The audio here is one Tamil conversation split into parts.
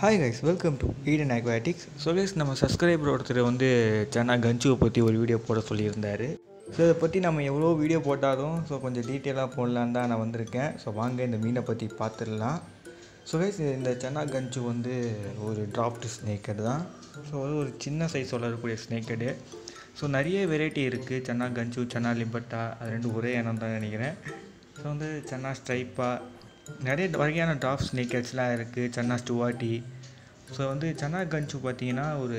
Hi guys, welcome to years.Aquatics. So guys நம்ம சப்ஸ்கிரைபர் ஒருத்தர் வந்து சன்னா கஞ்சுவை பற்றி ஒரு வீடியோ போட சொல்லியிருந்தார். ஸோ இதை பற்றி நம்ம எவ்வளோ வீடியோ போட்டாலும் கொஞ்சம் டீட்டெயிலாக போடலான்னு தான் நான் வந்திருக்கேன். ஸோ வாங்க இந்த மீனை பற்றி பார்த்துடலாம். ஸோ கைஸ் இந்த சன்னா கஞ்சு வந்து ஒரு டிராப்டு ஸ்னேக்கெட் தான். ஸோ ஒரு சின்ன சைஸ் வளரக்கூடிய ஸ்னேக்கெடு. ஸோ நிறைய வெரைட்டி இருக்குது. சன்னா கஞ்சு, சன்னா லிம்பட்டா, அது ரெண்டு ஒரே இனம் தான் நினைக்கிறேன். ஸோ வந்து சன்னா ஸ்ட்ரைப்பாக நிறைய வகையான ட்ராப் ஸ்னேக்கெட்ஸ்லாம் இருக்குது. சன்னா ஸ்டுவாட்டி. ஸோ வந்து சன்னா கஞ்சு பார்த்திங்கன்னா ஒரு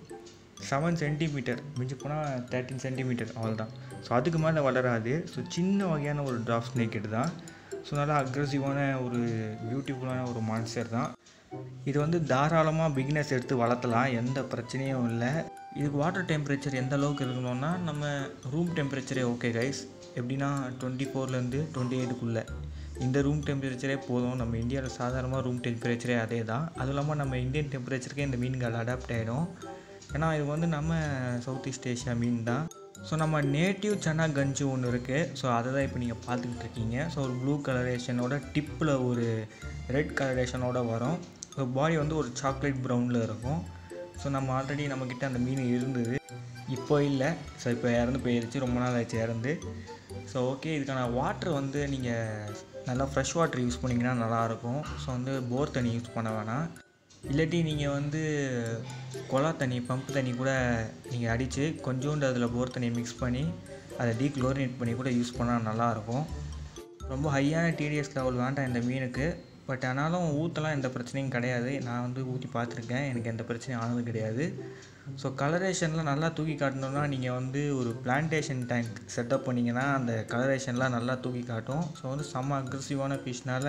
7 சென்டிமீட்டர், மிஞ்சி போனால் 13 சென்டிமீட்டர் அவ்வளோதான். ஸோ அதுக்கு மேலே வளராது. ஸோ சின்ன வகையான ஒரு ட்ராப் ஸ்னேக்கெட் தான். ஸோ நல்லா அக்ரெசிவான ஒரு பியூட்டிஃபுல்லான ஒரு மான்ஸ்டர் தான். இது வந்து தாராளமாக பிகினர்ஸ் எடுத்து வளர்த்தலாம், எந்த பிரச்சனையும் இல்லை. இதுக்கு வாட்டர் டெம்பரேச்சர் எந்த அளவுக்கு இருக்கணும்னா நம்ம ரூம் டெம்பரேச்சரே ஓகே கைஸ். எப்படின்னா 24லேருந்து 28க்குள்ளே இந்த ரூம் டெம்பரேச்சரே போதும். நம்ம இந்தியாவில் சாதாரணமாக ரூம் டெம்பரேச்சரே அதே தான். அதுவும் இல்லாமல் நம்ம இந்தியன் டெம்பரேச்சருக்கே இந்த மீன்கள் அடாப்ட் ஆகிடும். ஏன்னா இது வந்து நம்ம சவுத் ஈஸ்ட் ஏஷியா மீன் தான். ஸோ நம்ம நேட்டிவ் சன்னா கஞ்சு ஒன்று இருக்குது. ஸோ அதை தான் இப்போ நீங்கள் பார்த்துக்கிட்டு இருக்கீங்க. ஸோ ஒரு ப்ளூ கலரேஷனோட டிப்பில் ஒரு ரெட் கலரேஷனோட வரும். ஸோ பாடி வந்து ஒரு சாக்லேட் ப்ரௌனில் இருக்கும். ஸோ நம்ம ஆல்ரெடி நம்மக்கிட்ட அந்த மீன் இருந்தது, இப்போ இல்லை. ஸோ இப்போ இறந்து போயிடுச்சு, ரொம்ப நாள் ஆச்சு இறந்து. ஸோ ஓகே, இதுக்கான வாட்ரு வந்து நீங்கள் நல்லா ஃப்ரெஷ் வாட்டர் யூஸ் பண்ணிங்கன்னா நல்லாயிருக்கும். ஸோ வந்து போர் தண்ணி யூஸ் பண்ண வேணாம். இல்லாட்டி நீங்கள் வந்து குழா தண்ணி, பம்ப் தண்ணி கூட நீங்கள் அடித்து கொஞ்சோண்டு அதில் போர் தண்ணி மிக்ஸ் பண்ணி அதை டீக்ளோரினேட் பண்ணி கூட யூஸ் பண்ணால் நல்லாயிருக்கும். ரொம்ப ஹையான டிடிஎஸ் லெவல் வேண்டாம் இந்த மீனுக்கு. பட் ஆனாலும் ஊற்றலாம், எந்த பிரச்சனையும் கிடையாது. நான் வந்து ஊற்றி பார்த்துருக்கேன், எனக்கு எந்த பிரச்சனையும் ஆனது கிடையாது. ஸோ கலரேஷன்லாம் நல்லா தூக்கி காட்டணுன்னா நீங்கள் வந்து ஒரு பிளான்டேஷன் டேங்க் செட்டப் பண்ணிங்கன்னா அந்த கலரேஷன்லாம் நல்லா தூக்கி காட்டும். ஸோ வந்து செம்ம அக்ரெசிவான ஃபிஷ்னால்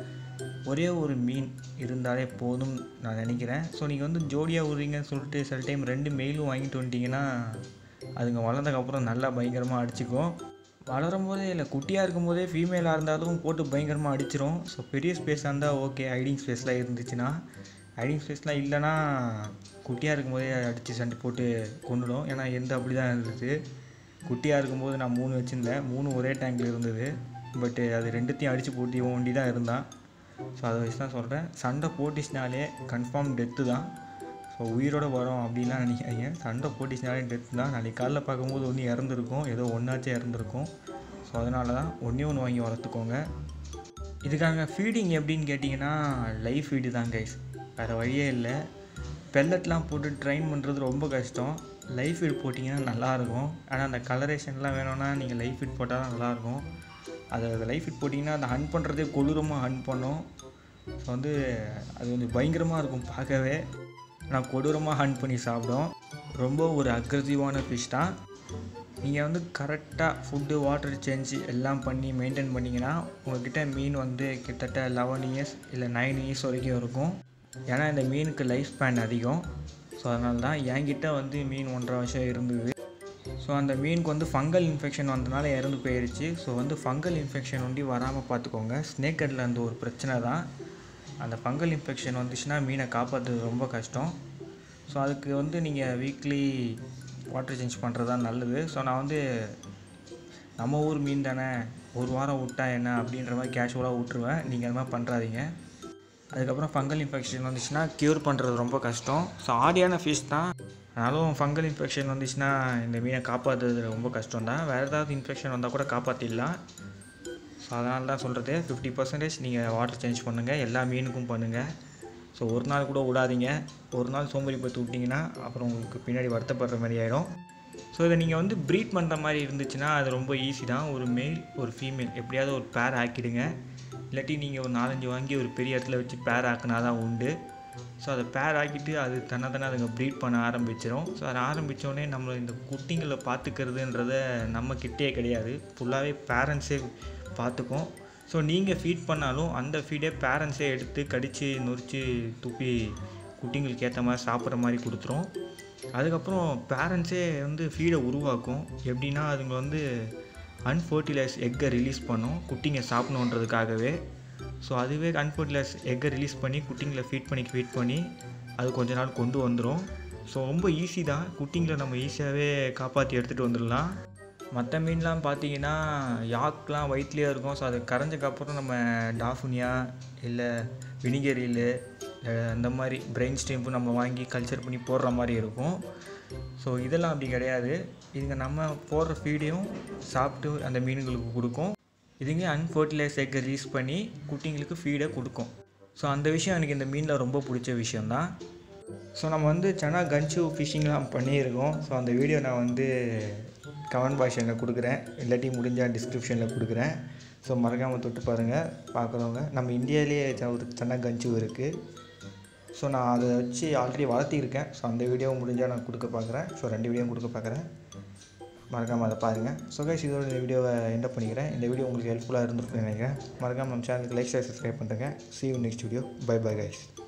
ஒரே ஒரு மீன் இருந்தாலே போதும் நான் நினைக்கிறேன். ஸோ நீங்கள் வந்து ஜோடியாக விடுறீங்கன்னு சொல்லிட்டு சில டைம் 2 மெயிலும் வாங்கிட்டு வந்துட்டிங்கன்னா அதுங்க வளர்ந்ததுக்கப்புறம் நல்லா பயங்கரமாக அடிச்சுக்கும். வளரும் போதே இல்லை, குட்டியாக இருக்கும் போதே ஃபீமேலாக இருந்தாலும் போட்டு பயங்கரமாக அடிச்சிடும். ஸோ பெரிய ஸ்பேஸாக இருந்தால் ஓகே, ஹைடிங் ஸ்பேஸ்லாம் இருந்துச்சுன்னா. ஹைடிங் ஸ்பேஸ்லாம் இல்லைன்னா குட்டியாக இருக்கும்போதே அடித்து சண்டை போட்டு கொண்டுடும். ஏன்னா எந்த அப்படி தான் இருந்துச்சு. குட்டியாக இருக்கும்போது நான் 3 வச்சுருந்தேன், 3 ஒரே டேங்கில் இருந்தது. பட்டு அது 2த்தையும் அடித்து போட்டு ஓண்டி தான் இருந்தான். ஸோ அதை வச்சு தான் சொல்கிறேன், சண்டை போட்டுச்சுனாலே கன்ஃபார்ம் டெத்து தான். ஸோ உயிரோடு வரோம் அப்படின்லாம் நினைக்காதீங்க. சண்டை போட்டுச்சுனாலே டெத்து தான். நாளைக்கு காலைல பார்க்கும்போது ஒன்று இறந்துருக்கும், ஏதோ ஒன்றாச்சும் இறந்துருக்கும். ஸோ அதனால தான் ஒன்று வாங்கி வளர்த்துக்கோங்க. இதுக்காக ஃபீடிங் எப்படின்னு கேட்டிங்கன்னா லைஃப் ஃபீடு தான் கைஸ், வேறு வழியே இல்லை. பெல்லட்லாம் போட்டு ட்ரைன் பண்ணுறது ரொம்ப கஷ்டம். லைஃப் ஃபீட் போட்டிங்கன்னா நல்லாயிருக்கும். ஆனால் அந்த கலரேஷன்லாம் வேணும்னா நீங்கள் லைஃப் ஃபீட் போட்டால் தான் நல்லாயிருக்கும். அதை லைஃப் ஃபீட் போட்டிங்கன்னா அந்த ஹன் பண்ணுறதே கொடூரமாக ஹன் பண்ணும். ஸோ வந்து அது கொஞ்சம் பயங்கரமாக இருக்கும் பார்க்கவே. நான் கொடூரமாக ஹன் பண்ணி சாப்பிடும். ரொம்ப ஒரு அக்ரெசிவான ஃபிஷ் தான். நீங்கள் வந்து கரெக்டாக ஃபுட்டு, வாட்டர் சேஞ்சு எல்லாம் பண்ணி மெயின்டைன் பண்ணிங்கன்னா உங்கள்கிட்ட மீன் வந்து கிட்டத்தட்ட 11 இயர்ஸ் இல்லை 9 இயர்ஸ் வரைக்கும் இருக்கும். ஏன்னா இந்த மீனுக்கு லைஃப் ஸ்பேன் அதிகம். ஸோ அதனால தான் என்கிட்ட வந்து மீன் 1.5 வருஷம் இருந்தது. ஸோ அந்த மீனுக்கு வந்து ஃபங்கல் இன்ஃபெக்ஷன் வந்தனால இறந்து போயிடுச்சு. ஸோ வந்து ஃபங்கல் இன்ஃபெக்ஷன் ஒண்டி வராமல் பார்த்துக்கோங்க. ஸ்னேக்கெட்டில் அந்த ஒரு பிரச்சனை தான். அந்த ஃபங்கல் இன்ஃபெக்ஷன் வந்துச்சுன்னா மீனை காப்பாற்றுறது ரொம்ப கஷ்டம். ஸோ அதுக்கு வந்து நீங்கள் வீக்லி வாட்டர் சேஞ்ச் பண்ணுறது தான் நல்லது. ஸோ நான் வந்து நம்ம ஊர் மீன் தானே, ஒரு வாரம் விட்டா என்ன அப்படின்ற மாதிரி கேஷுவலாக விட்டுருவேன். நீங்கள் அது மாதிரி பண்ணுறாதீங்க. அதுக்கப்புறம் ஃபங்கல் இன்ஃபெக்ஷன் வந்துச்சுன்னா க்யூர் பண்ணுறது ரொம்ப கஷ்டம். ஸோ ஆடியான ஃபிஷ் தான், ஆனாலும் ஃபங்கல் இன்ஃபெக்ஷன் வந்துச்சுன்னா இந்த மீனை காப்பாற்றுறது ரொம்ப கஷ்டம் தான். வேறு ஏதாவது இன்ஃபெக்ஷன் வந்தால் கூட காப்பாற்றிடலாம். ஸோ அதனால தான் சொல்கிறது, 50% நீங்கள் வாட்டர் சேஞ்ச் பண்ணுங்கள், எல்லா மீனுக்கும் பண்ணுங்கள். ஸோ ஒரு நாள் கூட விடாதீங்க. ஒரு நாள் சோம்பேறி பற்றி விட்டிங்கன்னா அப்புறம் உங்களுக்கு பின்னாடி வருத்தப்படுற மாதிரி ஆகிடும். ஸோ இதை நீங்கள் வந்து ப்ரீட் பண்ணுற மாதிரி இருந்துச்சுன்னா அது ரொம்ப ஈஸி தான். ஒரு மேல் ஒரு ஃபீமேல் எப்படியாவது ஒரு பேர் ஆக்கிடுங்க. இல்லாட்டி நீங்கள் ஒரு 4-5 வாங்கி ஒரு பெரிய இடத்துல வச்சு பேர் ஆக்கினா தான் உண்டு. ஸோ அதை பேர் ஆக்கிட்டு அது தன்னை அதுங்க ப்ரீட் பண்ண ஆரம்பிச்சிடும். ஸோ அதை ஆரம்பித்தோடனே நம்ம இந்த குட்டிங்களை பார்த்துக்கிறதுன்றத நம்ம கிட்டே கிடையாது, ஃபுல்லாகவே பேரண்ட்ஸே பார்த்துக்கும். ஸோ நீங்கள் ஃபீட் பண்ணாலும் அந்த ஃபீடே பேரண்ட்ஸே எடுத்து கடித்து நொறிச்சு துப்பி குட்டிங்களுக்கு ஏற்ற மாதிரி சாப்பிட்ற மாதிரி கொடுத்துரும். அதுக்கப்புறம் பேரண்ட்ஸே வந்து ஃபீடை உருவாக்கும். எப்படின்னா அதுங்க வந்து அன்ஃபர்டிலைஸ் எக்கை ரிலீஸ் பண்ணும் குட்டிங்க சாப்பிடணுன்றதுக்காகவே. ஸோ அதுவே அன்ஃபர்டிலைஸ் எக்கை ரிலீஸ் பண்ணி குட்டிங்களை ஃபீட் பண்ணி அது கொஞ்ச நாள் கொண்டு வந்துடும். ஸோ ரொம்ப ஈஸி தான், குட்டிங்களை நம்ம ஈஸியாகவே காப்பாற்றி எடுத்துகிட்டு வந்துடலாம். மற்ற மீன்லாம் பார்த்தீங்கன்னா யாக்லாம் வயிற்றுலேயே இருக்கும். ஸோ அது கரைஞ்சக்கப்புறம் நம்ம டாஃபுனியா இல்லை வினிகரில் அந்த மாதிரி பிரெயின் ஸ்டெம்பு நம்ம வாங்கி கல்ச்சர் பண்ணி போடுற மாதிரி இருக்கும். ஸோ இதெல்லாம் அப்படி கிடையாது. இதுங்க நம்ம போடுற ஃபீடையும் சாப்பிட்டு அந்த மீன்களுக்கு கொடுக்கும். இதுங்க அன்ஃபர்டிலைஸ் எக்கை ரிலீஸ் பண்ணி குட்டிங்களுக்கு ஃபீடை கொடுக்கும். ஸோ அந்த விஷயம் எனக்கு இந்த மீனில் ரொம்ப பிடிச்ச விஷயந்தான். ஸோ நம்ம வந்து சன்னா கன்ச்சு ஃபிஷ்ஷிங்லாம் பண்ணியிருக்கோம். ஸோ அந்த வீடியோ நான் கமெண்ட் பாக்ஸில் கொடுக்குறேன், இல்லாட்டி முடிஞ்சால் டிஸ்கிரிப்ஷனில் கொடுக்குறேன். ஸோ மறக்காமல் தொட்டு பாருங்கள் பார்க்குறவங்க. நம்ம இந்தியாவிலேயே ஒரு சன்னா கன்ச்சு இருக்குது. ஸோ நான் அதை வச்சு ஆல்ரெடி வளர்த்திருக்கேன். ஸோ அந்த வீடியோ முடிஞ்சால் நான் கொடுக்க பார்க்குறேன். ஸோ 2 வீடியோவும் கொடுக்க பார்க்குறேன், மறக்காமல் அதை பாருங்கள். ஸோ கைஸ், இதோட இந்த வீடியோவை எண்ட் பண்ணிக்கிறேன். இந்த வீடியோ உங்களுக்கு ஹெல்ப்ஃபுல்லாக இருந்திருக்குன்னு நினைக்கிறேன். மறக்காமல் நம்ம சேனலுக்கு லைக் ஷேர் சப்ஸ்கிரைப் பண்ணுறேங்க. See you next video. Bye bye guys.